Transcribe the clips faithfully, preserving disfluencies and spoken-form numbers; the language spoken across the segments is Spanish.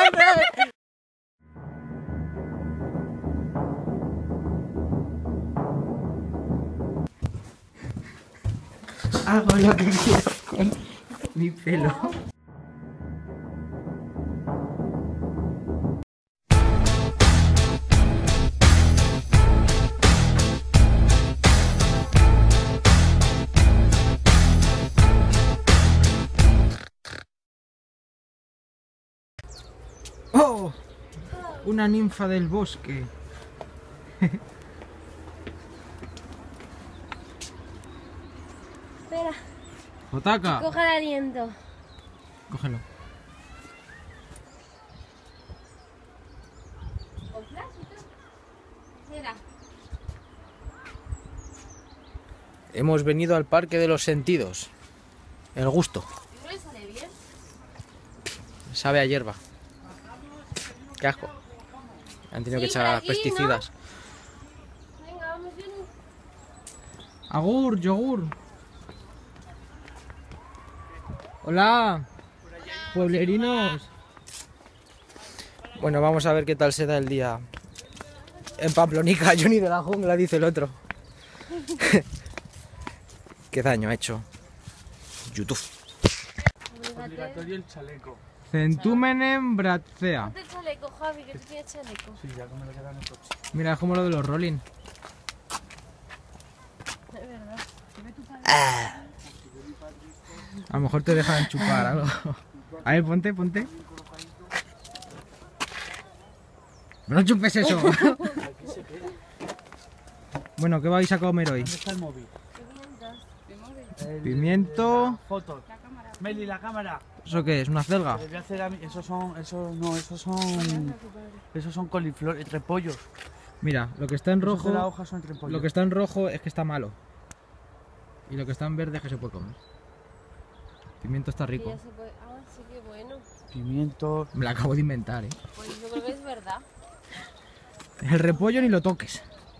Hago lo que quiero con mi pelo. ¡Oh! Una ninfa del bosque. Espera. Jotaka. Coja el aliento. Cógelo. Espera. Hemos venido al parque de los sentidos. El gusto. ¿No le sale bien? Sabe a hierba. Qué asco. Han tenido que Sí, echar por aquí, pesticidas. Venga, vamos bien. Agur, yogur. Hola. Pueblerinos. Bueno, vamos a ver qué tal se da el día en Pamplonica. Johnny de la jungla, dice el otro. Qué daño ha hecho YouTube. Obligatorio el chaleco. Centúmenem bracea. Ponte el chaleco, Javi, que tú tienes chaleco. Sí, ya que me lo queda en el coche. Mira, es como lo de los rolling. Es verdad. A lo mejor te dejan chupar algo. A ver, ponte, ponte. No chupes eso. Bueno, ¿qué vais a comer hoy? ¿Dónde está el móvil? El- Pimiento. Fotos. Meli, la cámara. ¿Eso qué es? ¿Una celga? Le voy a hacer a mí- Esos son, esos no, esos son, esos son coliflor, repollos. Mira, lo que está en Esos de la rojo, hoja son repollos. lo que está en rojo es que está malo. Y lo que está en verde es que se puede comer. Pimiento está Que rico. ya se puede... Ah, sí, qué bueno. Pimiento. Me lo acabo de inventar, ¿eh? Pues yo creo que es verdad. El repollo ni lo toques.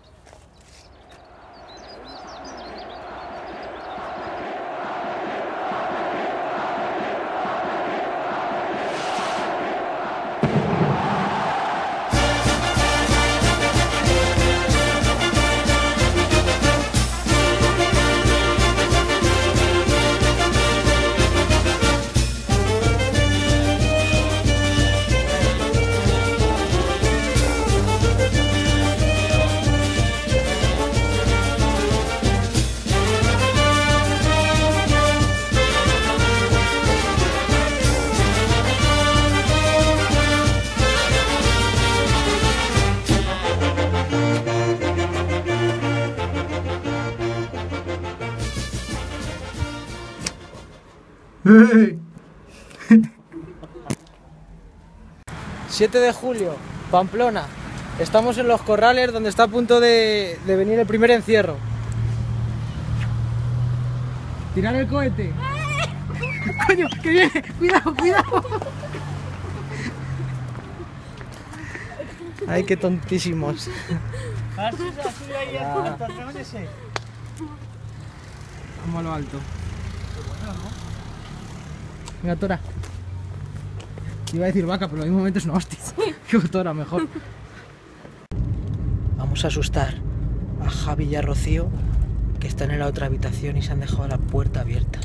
siete de julio, Pamplona. Estamos en los corrales donde está a punto de, de venir el primer encierro. Tirar el cohete. Coño, que viene. Cuidado, cuidado. Ay, qué tontísimos. Así, así, ahí, ahí, ese. Vamos a lo alto. Venga, Tora. Iba a decir vaca, pero en el mismo momento es una hostia. Qué Tora, mejor. Vamos a asustar a Javi y a Rocío, que están en la otra habitación y se han dejado la puerta abierta.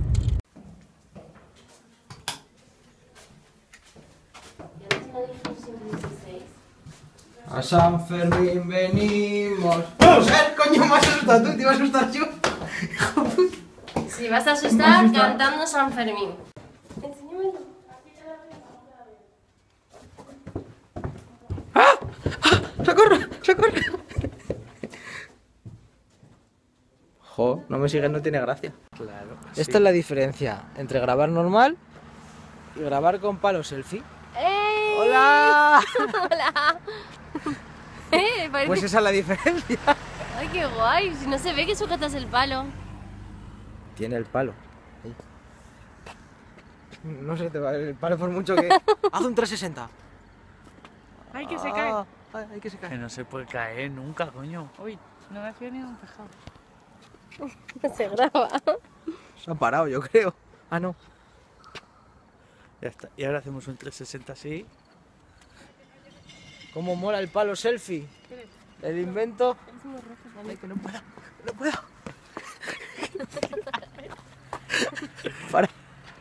A San Fermín venimos. ¡Vamos a ver, coño! Me has asustado tú, te iba a asustar yo. Hijo de puta. Sí, vas a asustar cantando San Fermín. Enséñamelo. ¡Ah! ¡Ah! ¡Socorro! ¡Socorro! Jo, no me sigues, no tiene gracia. Claro. Esta es la diferencia entre grabar normal y grabar con palo selfie. ¡Ey! ¡Hola! ¡Hola! Eh, parece... Pues esa es la diferencia. ¡Ay, qué guay! Si no se ve que sujetas el palo. Tiene el palo. Ahí. No se te va a ver el palo por mucho que... Haz un trescientos sesenta. ¡Ay, que se cae! Ah, ay, ay, que se Que cae. no se puede caer nunca, coño. Uy, no me fío ni de un tejado. Se graba. Se ha parado, yo creo. Ah, no. Ya está. Y ahora hacemos un trescientos sesenta así. Cómo mola el palo selfie. El invento. Ay, que no puedo, que no puedo. Para.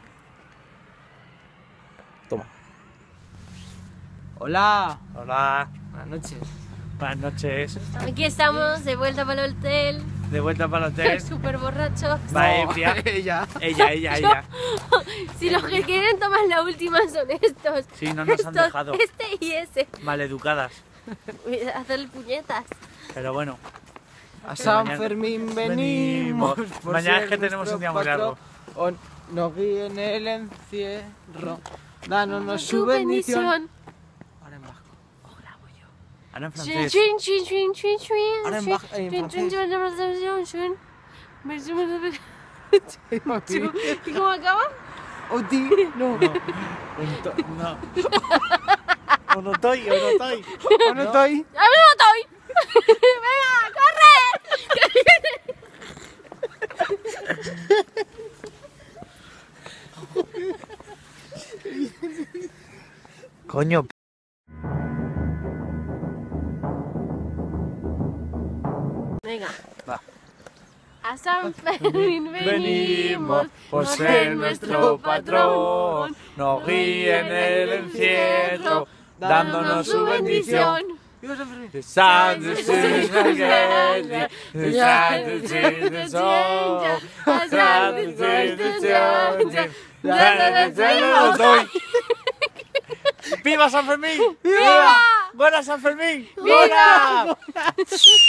Toma. Hola. Hola. Buenas noches. Buenas noches. Aquí estamos, de vuelta para el hotel. De vuelta para el hotel. Súper borrachos. Valencia. Ella. Ella, ella, ella. Si los que quieren tomar la última son estos. Sí, no nos han Estos, dejado. Este y ese. Maleducadas. Hacer puñetas. Pero bueno. A San mañana- Fermín venimos. venimos. por Mañana ser es que tenemos nuestro un día muy patrón. largo. On- Nos guíe en el encierro. Danos Su su bendición. bendición. Ahora en vasco. Ahora en Chin, francés. chin, chin, chin, chin, chin, Ahora en chin, baj- en chin, chin, francés. chin, chin, chin, chin. ¿Y cómo acaba? Oti, no. Un to- no. Un estoy, un estoy. No estoy. ¡A mí no estoy! ¡Venga, corre! Coño. Venga. Va. A San Fermín venimos por ser nuestro patrón. Nos guíe en el encierro, dándonos su bendición. Viva San Fermín. The sun, the sun, the sun, the sun, the sun, the sun, the sun. ¡Viva San Fermín! ¡Viva! ¡Buena San Fermín! ¡Viva! ¡Buena!